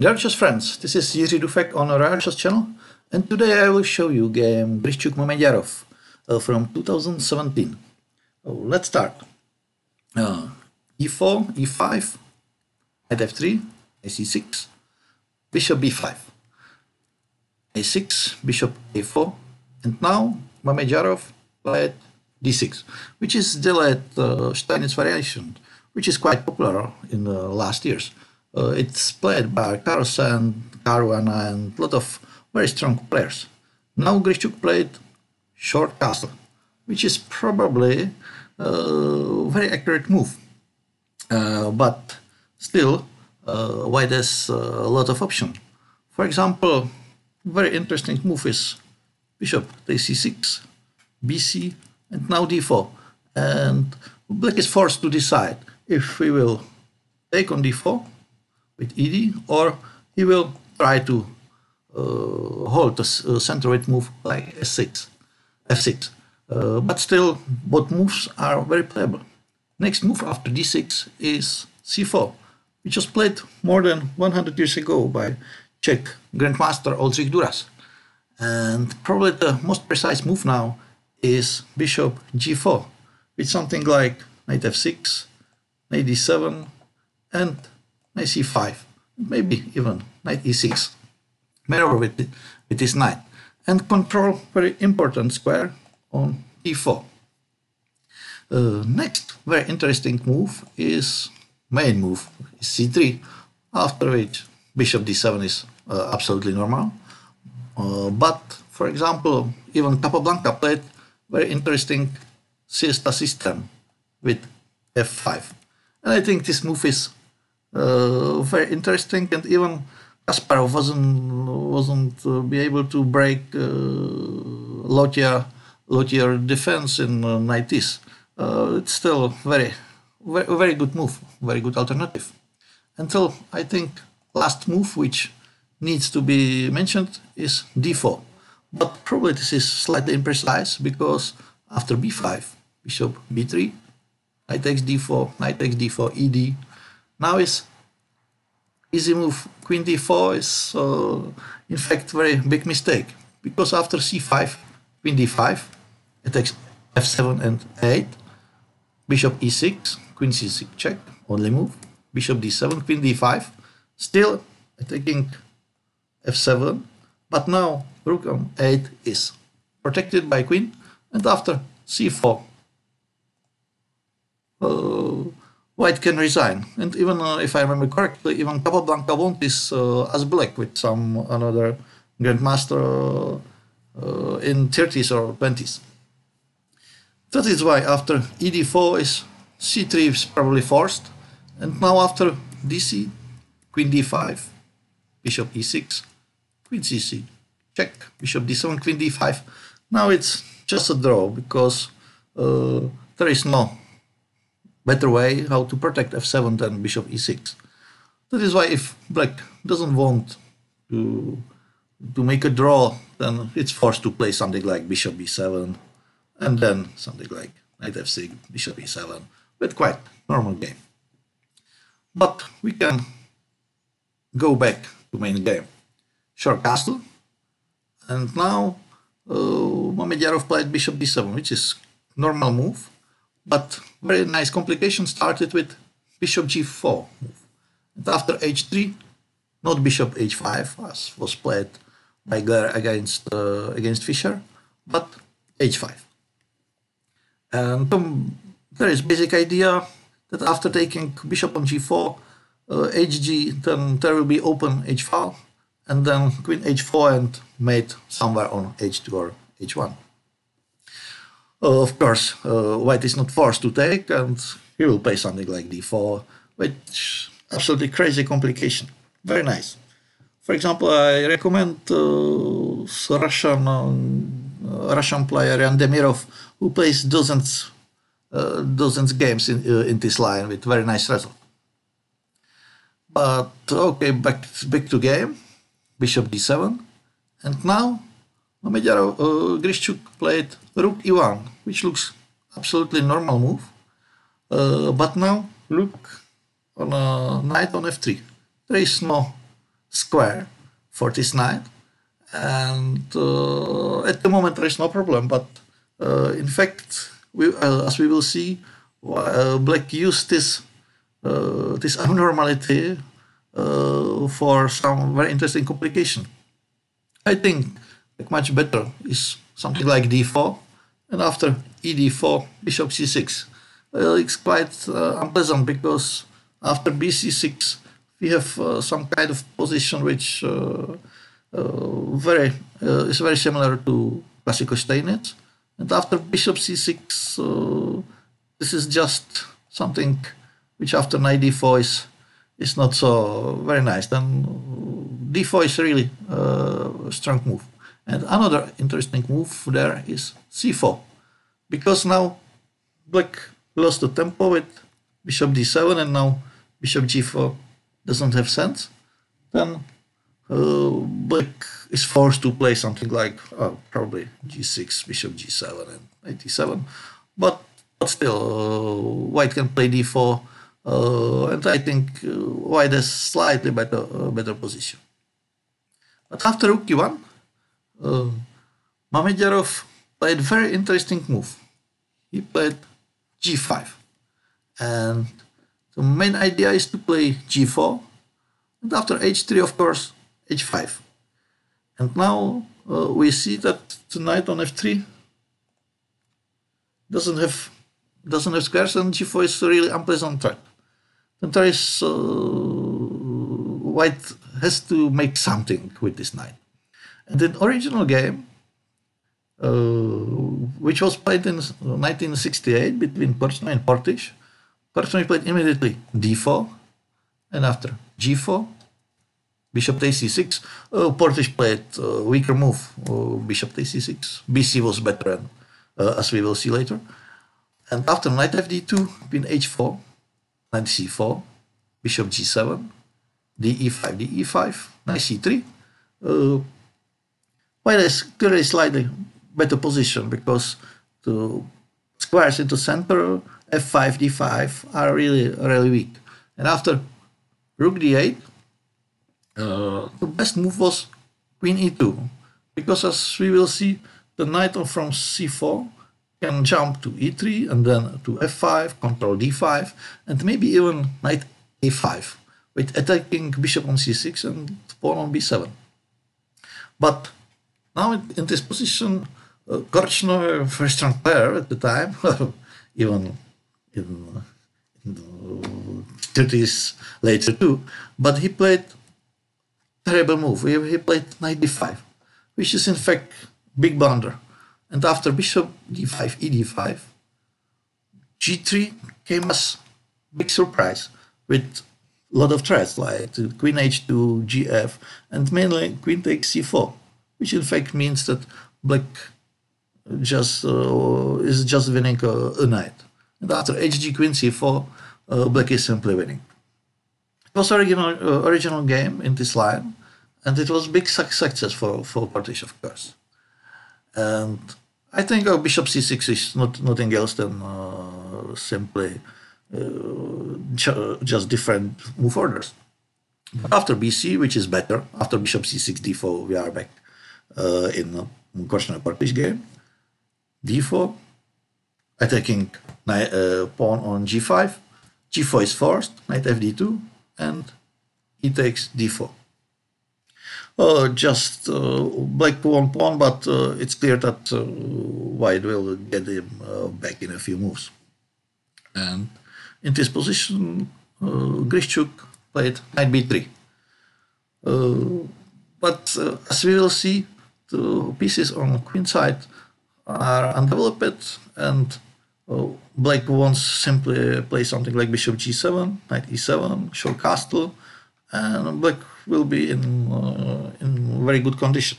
Dear chess friends, this is Jirka Dufek on our chess channel, and today I will show you game Grischuk Mamedyarov from 2017. Let's start. E4, E5, knight F3, AC6, bishop B5, A6, bishop A4, and now Mamedyarov played D6, which is still at Steinitz variation, which is quite popular in the last years. It's played by Carlsen, Caruana, and a lot of very strong players. Now Grischuk played short castle, which is probably a very accurate move. But still, white has a lot of options. For example, very interesting move is bishop takes c6, bc, and now d4. And black is forced to decide if he will take on d4 with ed, or he will try to hold the center-weight move like f6. But still, both moves are very playable. Next move after d6 is c4, which was played more than 100 years ago by Czech grandmaster Oldřich Duras. And probably the most precise move now is bishop g4, with something like knight f6, knight d7, and knight c5, maybe even knight e6, maneuver with this knight, and control very important square on e4. Next very interesting move is main move, c3, after which bishop d7 is absolutely normal. But for example, even Capablanca played very interesting siesta system with f5, and I think this move is very interesting, and even Kasparov wasn't be able to break Lothier defense in knight is. It's still very good move, very good alternative. Until I think last move which needs to be mentioned is d4, but probably this is slightly imprecise because after b5, bishop b3, knight takes d4, knight takes d4, ed. Now is easy move queen d4 is in fact very big mistake, because after c5, queen d5, it takes f7 and 8, bishop e6, queen c6 check, only move, bishop d7, queen d5, still attacking f7, but now rook on 8 is protected by queen, and after c4, white can resign. And even if I remember correctly, even Capablanca won this as black with some another grandmaster in 30s or 20s. That is why after ed4 is c3 is probably forced, and now after dc, queen d5, bishop e6, queen c6 check, bishop d7, queen d5. Now it's just a draw, because there is no better way how to protect f7 than bishop e6. That is why if black doesn't want to make a draw, then it's forced to play something like bishop b7, and then something like knight f6, bishop e7, but quite normal game. But we can go back to main game. Short castle, and now Mamedyarov played bishop d7, which is normal move, but very nice complication started with bishop g4 move. And after h3, not bishop h5 as was played by Gler against Fischer, but h5. And there is basic idea that after taking bishop on g4, hg, then there will be open h5, and then queen h4 and mate somewhere on h2 or h1. Of course, white is not forced to take, and he will play something like d4, which absolutely crazy complication. Very nice. For example, I recommend Russian player Jan Demirov, who plays dozens games in this line with very nice result. But okay, back to game, bishop d7, and now Grischuk played rook e1, which looks absolutely normal move. But now look on a knight on f3. There is no square for this knight. And at the moment there is no problem, but in fact, as we will see, Black used this abnormality for some very interesting complication. I think much better is something like d4, and after ed4, bishop c6. It's quite unpleasant because after bc6 we have some kind of position which is very similar to classical Steinitz. And after bishop c6, this is just something which after knight d4 is not so very nice. Then d4 is really a strong move. And another interesting move there is c4, because now Black lost the tempo with bishop d7, and now bishop g4 doesn't have sense. Then Black is forced to play something like probably g6, bishop g7, and knight d7. But still, White can play d4, and I think White has slightly better position. But after rook e1, Mamedyarov played very interesting move. He played g5, and the main idea is to play g4, and after h3, of course, h5. And now we see that the knight on f3 doesn't have squares, and g4 is a really unpleasant threat. Then there is White has to make something with this knight. And the original game, which was played in 1968 between Korchnoi and Portisch, Korchnoi played immediately d4, and after g4, bishop takes c6. Portisch played a weaker move, bishop takes c6. bc was better, and, as we will see later. And after knight fd2, queen h4, knight c4, bishop g7, de5, de5, knight c3. White has clearly slightly better position because the squares into center, f5, d5 are really weak. And after rook d8, the best move was queen e2, because as we will see, the knight from c4 can jump to e3 and then to f5, control d5, and maybe even knight a5 with attacking bishop on c6 and pawn on b7. But now in this position, Korchnoi, a very strong player at the time, even in the 30s later too, but he played terrible move. He played knight d5, which is in fact big blunder. And after bishop d5, ed5, g3 came as big surprise with a lot of threats like queen h2, gf, and mainly queen takes c4, which in fact means that Black is just winning a knight. And after hg queen c4, Black is simply winning. It was original game in this line, and it was big success for Portisch, of course. And I think bishop c6 is nothing else than simply just different move orders. But after bc, which is better, after bishop c6, d4, we are back in Korchnoi-Portisch game. d4, attacking pawn on g5, g4 is forced, knight fd2, and he takes d4. Just Black won pawn, but it's clear that White will get him back in a few moves. And in this position, Grischuk played knight b3. But as we will see, the pieces on the queen side are undeveloped, and Black wants simply play something like bishop g7, knight e7, show castle, and Black will be in very good condition.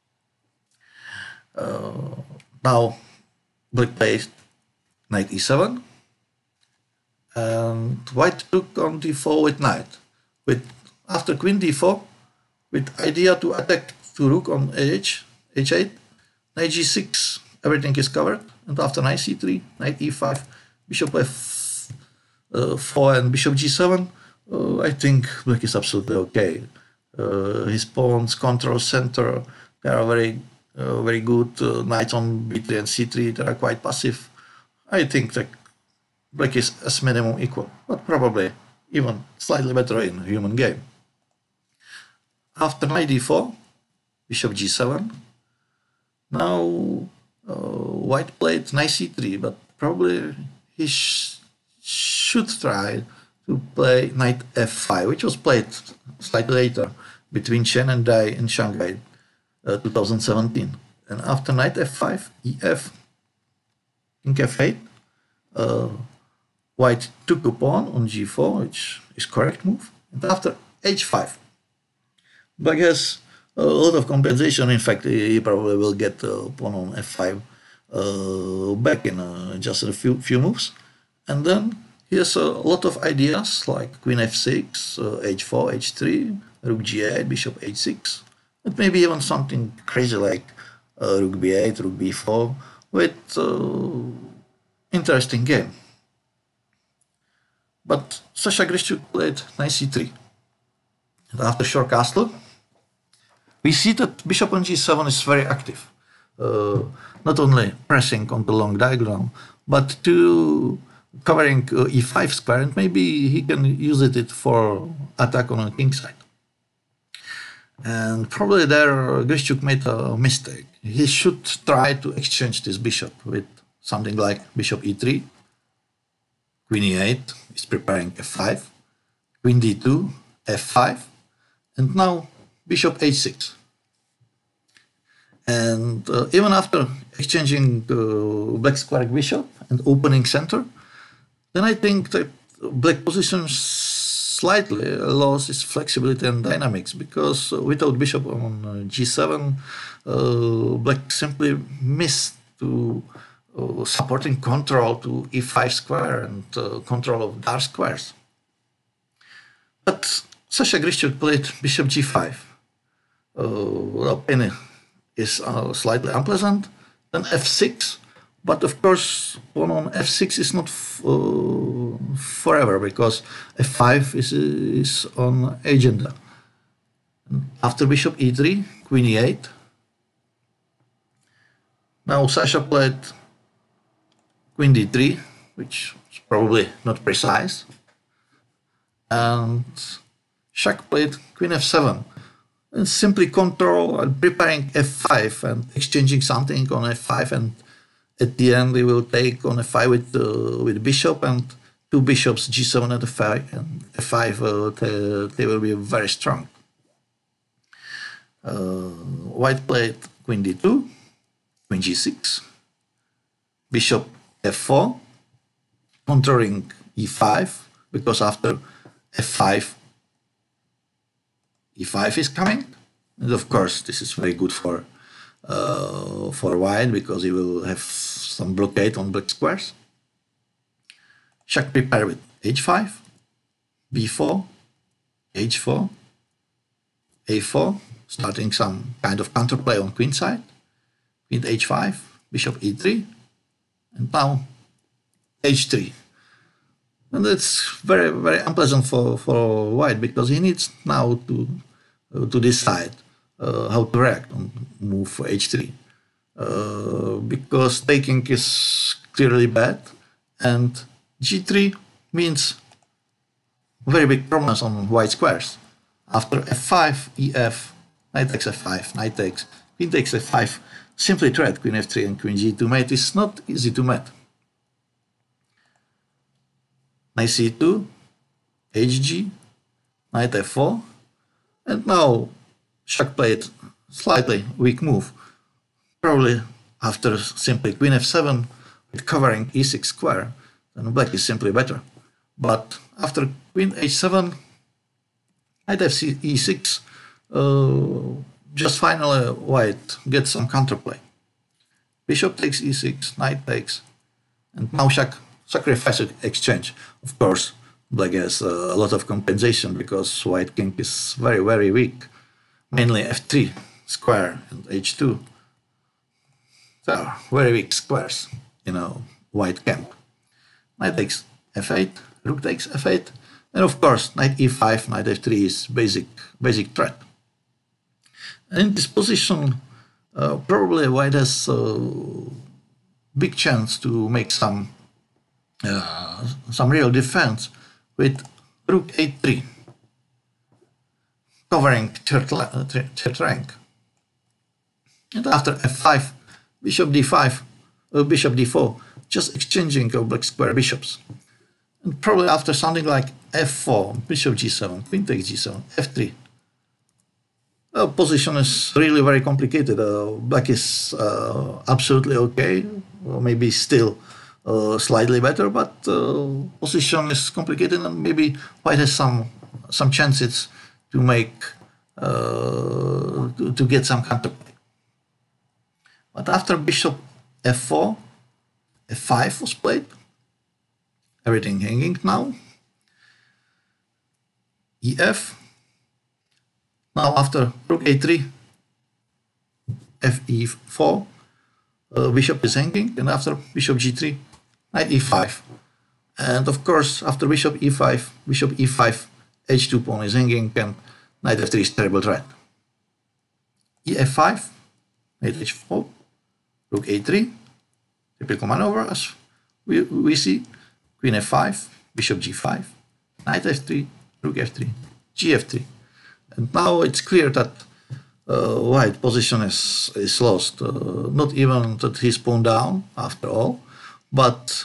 Now Black plays knight e7, and White took on d4 with knight. After queen d4, with idea to attack to rook on h8, knight g6, everything is covered, and after knight c3, knight e5, bishop f4, and bishop g7, I think Black is absolutely okay. his pawns control center. They are very good. Knights on b3 and c3, they are quite passive. I think that black is as minimum equal, but probably even slightly better in human game. After knight d4, bishop g7. Now white played knight c3, but probably he should try to play knight f5, which was played slightly later between Chen and Dai in Shanghai 2017. And after knight f5, ef, king f8, white took a pawn on g4, which is correct move. And after h5, black has a lot of compensation. In fact, he probably will get a pawn on f5 back in just a few moves. And then he has a lot of ideas like queen f6, h4, h3, rook g8, bishop h6, and maybe even something crazy like rook b8, rook b4, with interesting game. But Sasha Grischuk played knight c3. And after short castle, we see that bishop on g7 is very active. Not only pressing on the long diagonal, but to covering e5 square, and maybe he can use it for attack on the king side. And probably there Grischuk made a mistake. He should try to exchange this bishop with something like bishop e3, queen e8 is preparing f5, queen d2, f5, and now bishop h6. And even after exchanging black square bishop and opening center, then I think that black position slightly lost its flexibility and dynamics, because without bishop on g7, black simply missed to supporting control to e5 square and control of dark squares. But Sasha Grischuk played bishop g5. Opinion is slightly unpleasant. Then f6. But of course, pawn on f6 is not forever, because f5 is on agenda. After bishop e3, queen e8. Now Sasha played queen d3, which is probably not precise. And Shak played queen f7. And simply control and preparing f5 and exchanging something on f5, and at the end, we will take on f5 with bishop, and two bishops, g7 and f5, and f5 they will be very strong. White played queen d2, queen g6, bishop f4, controlling e5, because after f5, e5 is coming, and of course this is very good for white, because he will have some blockade on black squares. Shak prepare with h5, b4, h4, a4, starting some kind of counterplay on queen side, queen h5, bishop e3, and now h3. And it's very, very unpleasant for white, because he needs now to decide how to react on move for h3, because taking is clearly bad, and g3 means very big problems on white squares. After f5, ef, knight takes f5, knight takes, queen takes f5, simply threat queen f3 and queen g2 mate is not easy to mate. Knight c2, hg, knight f4, and now Shak played slightly weak move, probably after simply queen f7 with covering e6 square, then black is simply better. But after queen h7, knight e6, just finally white gets some counterplay. Bishop takes e6, knight takes, and now Shak sacrifices exchange. Of course, black has a lot of compensation, because white king is very, very weak. Mainly f3 square and h2. They are very weak squares in a white camp. Knight takes f8, rook takes f8, and of course knight e5, knight f3 is basic threat. And in this position, probably white has a big chance to make some real defense with rook a3, covering third rank. And after f5, bishop d5, bishop d4, just exchanging black square bishops. And probably after something like f4, bishop g7, queen takes g7, f3. The position is really very complicated. Black is absolutely okay, or maybe still slightly better, but position is complicated, and maybe white has some chances to make to get some counterplay. But after bishop f4, f5 was played. Everything hanging now. ef. Now after rook a3, fe4, bishop is hanging, and after bishop g3, knight e5. And of course, after bishop e5, bishop e5, h2 pawn is hanging, and knight f3 is terrible threat. ef5, knight h4, rook a3, typical maneuver as we see, queen f5, bishop g5, knight f3, rook f3, gf3. And now it's clear that white position is lost. Not even that he's pawn down after all, but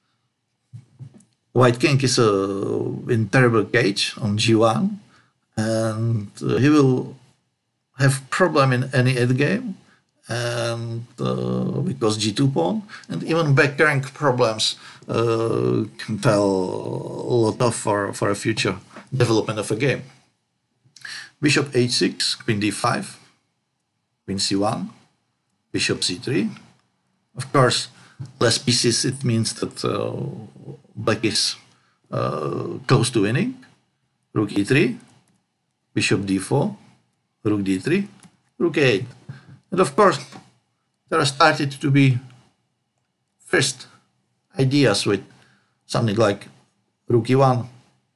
white king is in terrible cage on g1, and he will have problem in any endgame, and because g2 pawn, and even back rank problems can tell a lot of for a future development of a game. Bishop h6, queen d5, queen c1, bishop c3. Of course, less pieces, it means that black is close to winning. Rook e3, bishop d4, rook d3, rook a8. And of course, there are started to be first ideas with something like rook e1.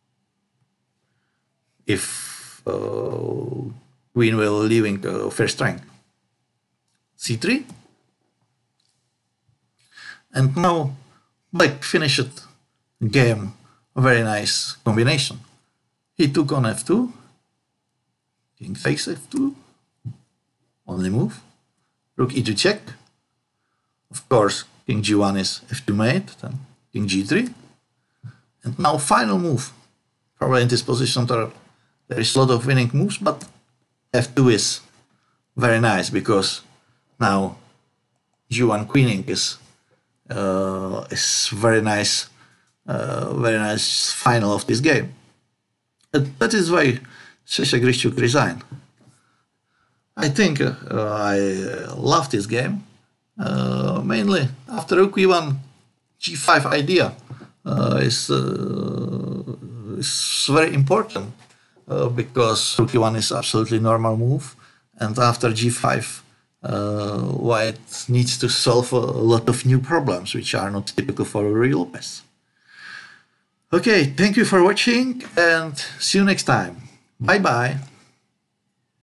If queen will leaving first rank. c3. And now black finished the game, a very nice combination. He took on f2, king takes f2, only move, rook e2 check. Of course, king g1 is f2 mate, then king g3. And now final move. Probably in this position there is a lot of winning moves, but f2 is very nice because now g1 queening is very nice final of this game. That is why Grischuk resigned. I think I love this game mainly after rook e1 g5 idea is very important. Because rook e1 is absolutely normal move, and after g5, white needs to solve a lot of new problems which are not typical for Ruy Lopez. Okay, thank you for watching, and see you next time. Bye bye.